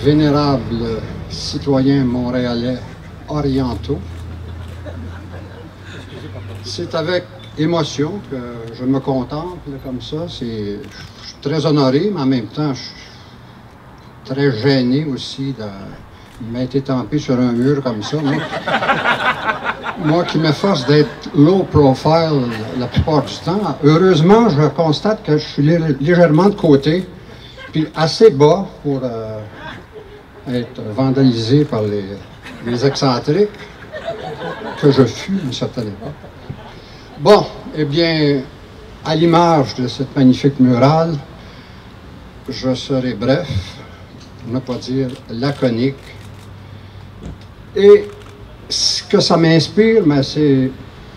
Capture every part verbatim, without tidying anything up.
vénérables citoyens montréalais orientaux, c'est avec émotion que je me contemple comme ça. C'est, je suis très honoré, mais en même temps, je suis très gêné aussi de m'être étampé sur un mur comme ça. Moi, moi qui m'efforce d'être low profile la plupart du temps, heureusement, je constate que je suis légèrement de côté, puis assez bas pour euh, être vandalisé par les, les excentriques que je fus à une certaine époque. Bon, eh bien, à l'image de cette magnifique murale, je serai bref, pour ne pas dire laconique. Et ce que ça m'inspire, c'est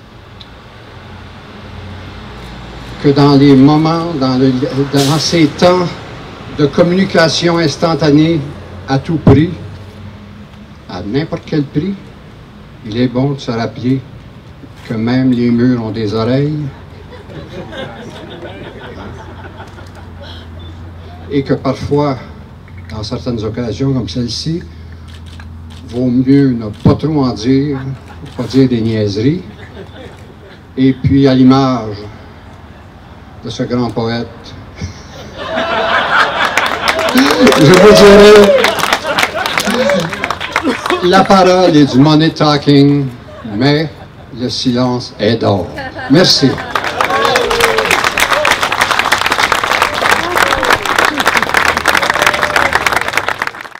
que dans les moments, dans, le, dans ces temps de communication instantanée à tout prix, à n'importe quel prix, il est bon de se rappeler que même les murs ont des oreilles et que parfois, dans certaines occasions comme celle-ci, vaut mieux ne pas trop en dire, pas dire des niaiseries. Et puis, à l'image de ce grand poète, je vous dirais, la parole est du money talking, mais le silence est d'or. Merci.